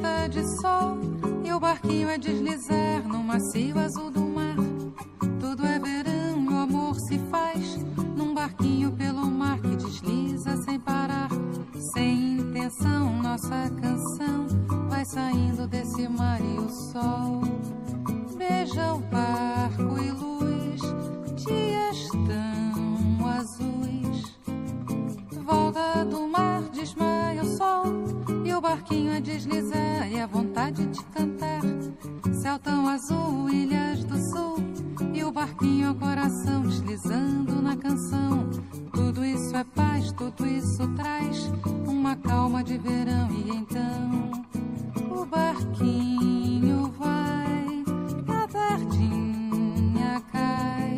volta de sol e o barquinho a deslizar no macio azul do mar. Tudo é verão e o amor se faz num barquinho pelo mar que desliza sem parar. Sem intenção, nossa canção vai saindo desse mar e o sol beija o barco e luz, dias tão azuis. Volta do mar, desmaia o sol e o barquinho a deslizar e a vontade de cantar. Céu tão azul, ilhas do sul e o barquinho ao coração deslizando na canção. Tudo isso é paz, tudo isso traz uma calma de verão e então o barquinho vai, a tardinha cai.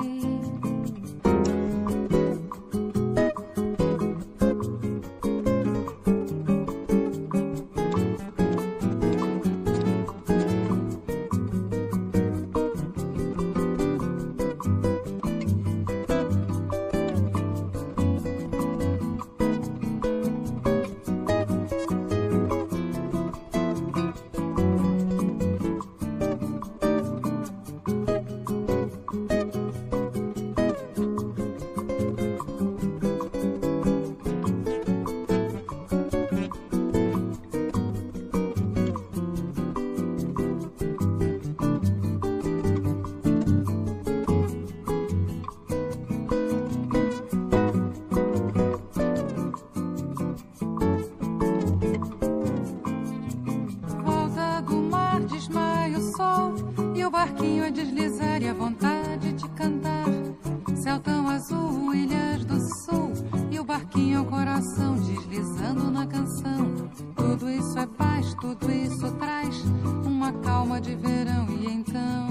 Barquinho a deslizar e a vontade de cantar. Céu tão azul, ilhas do sul e o barquinho ao coração deslizando na canção. Tudo isso é paz, tudo isso traz uma calma de verão e então